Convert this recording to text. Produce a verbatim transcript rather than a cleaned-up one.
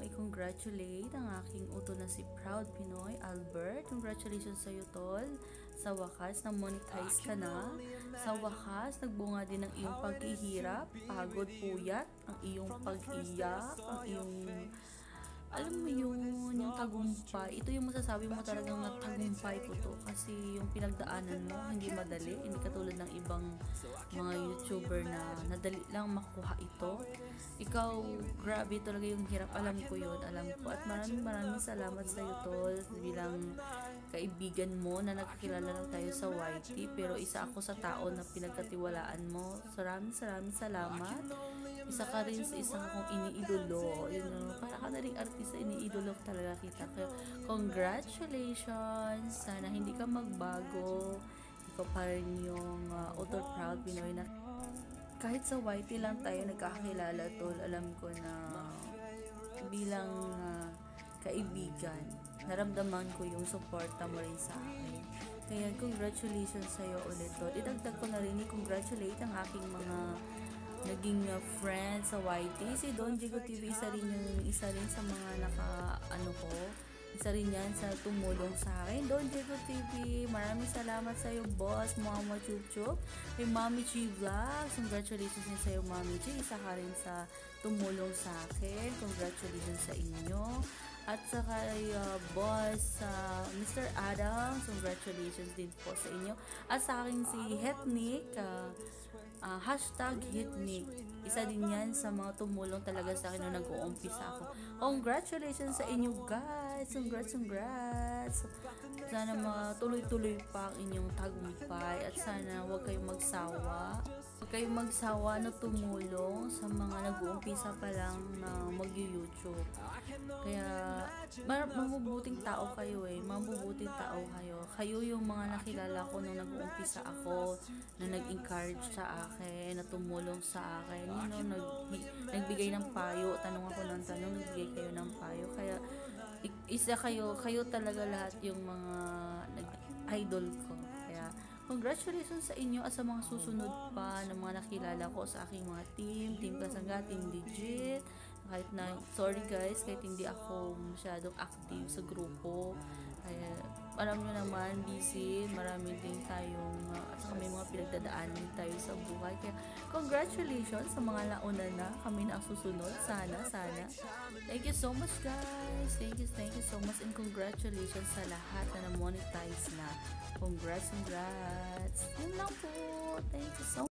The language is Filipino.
i-congratulate ang aking utol na si Proud Pinoy, Albert. Congratulations sa iyo, tol. Sa wakas, na-monetize ka na. Sa wakas, nagbunga din ang iyong paghihirap, pagod, puyat, ang iyong pag-iyak, ang iyong alam mo yun, yung tagumpay. Ito yung masasabi mo talagang na tagumpay ko to kasi yung pinagdaanan mo hindi madali, hindi katulad ng ibang mga YouTuber na nadali lang makuha ito. Ikaw, grabe talaga yung hirap, alam ko yun, alam ko, at maraming maraming salamat sa iyo, tol, bilang kaibigan mo na nakakilala lang tayo sa Y T, pero isa ako sa tao na pinagkatiwalaan mo. Maraming maraming salamat. Isa ka rin sa isang akong iniidolo. Yun, know, para ka na rin artista, iniidolo talaga kita. Kaya, congratulations! Sana hindi ka magbago. Ikaw pa rin yung uh, Utol Proud Pinoy na kahit sa Y T lang tayo nagkakilala, tol. Alam ko na bilang uh, kaibigan, naramdaman ko yung suporta mo rin sa akin. Kaya, congratulations sa'yo ulit, tol. Idagdag ko na rin, i-congratulate ang aking mga naging uh, friend sa Y T. Si Don Diego T V, isa rin yung isa rin sa mga naka ano ko, isa rin yan sa tumulong sa akin. Don Diego T V, maraming salamat sa iyo, boss. Mama Chup Chup, kay Mami Chi Vlogs, congratulations din sa iyo, Mami Chi. Isa ka rin sa tumulong sa akin. Congratulations sa inyo. At sa kay uh, boss uh, Mister Adams, congratulations din po sa inyo. At sa akin si Hetnik, uh, uh, hashtag Hetnik, isa din yan sa mga tumulong talaga sa akin nung nag-uumpisa ako. Congratulations sa inyo, guys. Congrats, congrats. Sana matuloy-tuloy pa ang inyong tagumpay at sana huwag kayong magsawa. Huwag kayong magsawa na tumulong sa mga nag-uumpisa pa lang na mag-YouTube. Kaya mabubuting tao kayo eh, mabubuting tao kayo. Kayo yung mga nakilala ko nung nag-uumpisa ako, na nag-encourage sa akin, na tumulong sa akin, you know, nag, nagbigay ng payo, tanong ako ng tanong, nagbigay kayo ng payo. Kaya isa kayo, kayo talaga lahat yung mga nag-idol ko. Kaya congratulations sa inyo at sa mga susunod pa ng mga nakilala ko sa aking mga team, Team Kasangga, Team Legit. Kahit na, sorry guys, kahit hindi ako masyadong active sa grupo. Kaya, alam nyo naman, busy, marami din tayong, uh, at saka may mga pinagdadaanan din tayo sa buhay. Kaya, congratulations sa mga nauna na, kami na ang susunod. Sana, sana. Thank you so much guys. Thank you, thank you so much and congratulations sa lahat na na-monetize na. Congrats, congrats. Yun lang po. Thank you so much.